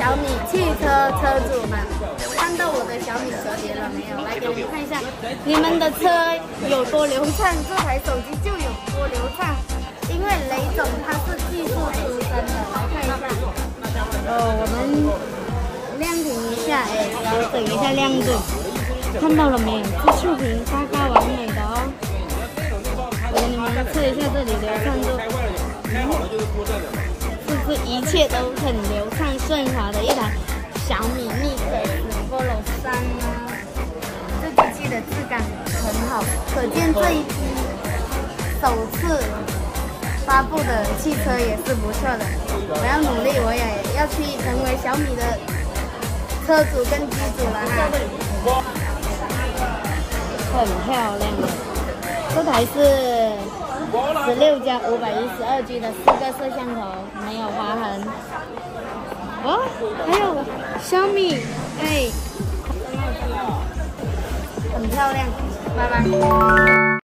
小米汽车车主们，看到我的小米折叠了没有？来给你们看一下，你们的车有多流畅，这台手机就有多流畅。因为雷总他是技术出身的，来看一下。我们亮屏一下，调整一下亮度，看到了没有？这触屏大概完美的哦。我给你们测一下这里流畅度。是不是一切都很流畅顺滑的一台小米 Mix Fold 3呢？这机器的质感很好，可见这一批首次发布的汽车也是不错的。我要努力，我也要去成为小米的车主跟机主了哈。很漂亮的，这台是16+512G 的4个摄像头，没有划痕。哦，还有小米，哎，很漂亮，拜拜。